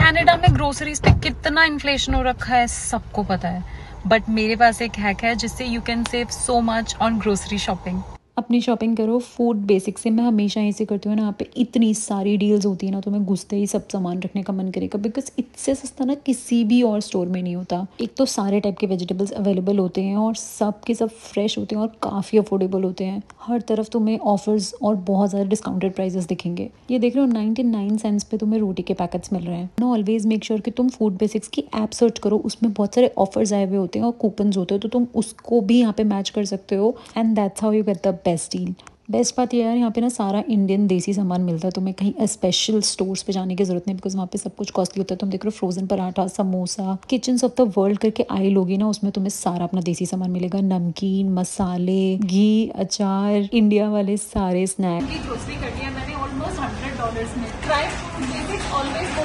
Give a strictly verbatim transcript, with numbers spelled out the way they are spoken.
Canada में groceries पे कितना इन्फ्लेशन हो रखा है सबको पता है, बट मेरे पास एक हैक है जिससे you can save so much on grocery shopping. अपनी शॉपिंग करो फूड बेसिक से। मैं हमेशा ऐसे करती हूँ ना, यहाँ पे इतनी सारी डील्स होती है ना, तो मैं घुसते ही सब सामान रखने का मन करेगा, बिकॉज इससे सस्ता ना किसी भी और स्टोर में नहीं होता। एक तो सारे टाइप के वेजिटेबल्स अवेलेबल होते हैं और सब के सब फ्रेश होते हैं और काफ़ी अफोर्डेबल होते हैं। हर तरफ तुम्हें ऑफर्स और बहुत ज़्यादा डिस्काउंटेड प्राइजेस दिखेंगे। ये देख रहे हो नाइन्टी नाइन सेंट्स पे तुम्हें रोटी के पैकेट्स मिल रहे हैं ना। ऑलवेज मेक श्योर कि तुम फूड बेसिक्स की ऐप सर्च करो, उसमें बहुत सारे ऑफर्स आए हुए होते हैं और कूपन्स होते हैं, तो तुम उसको भी यहाँ पे मैच कर सकते हो and that's how you get the best deal. Best बात ये यार, यहाँ पे ना सारा इंडियन देसी सामान मिलता है, तुम्हें कहीं स्पेशल स्टोर्स पे जाने की जरूरत नहीं, बिकॉज वहाँ पे सब कुछ कॉस्टली होता है। तुम देख रहे हो frozen paratha, samosa, kitchens of the world करके आइल होगी ना, उसमें तुम्हें सारा अपना देसी सामान मिलेगा। नमकीन, मसाले, घी, अचार, इंडिया वाले सारे स्नैक्स। ग्रोसरी कर लिया मैंने ऑलमोस्ट हंड्रेड डॉलर्स में। Try food basics always